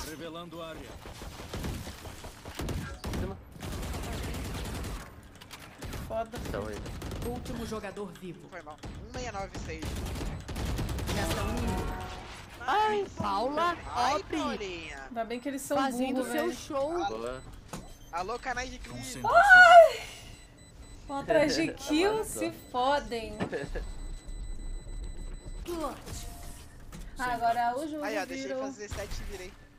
Revelando área. Foda. Então aí. Último jogador vivo. Foi mal. 169,6. Resta um. Ai, Paula, Ai, Nobre, Paulinha. Ainda bem que eles são fazendo burros, seu velho. show. Boa. Alô, canais de crime. Vão atrás de kill, se fodem. Agora o jogo Aí, ó, deixei virou. fazer 7 e virei.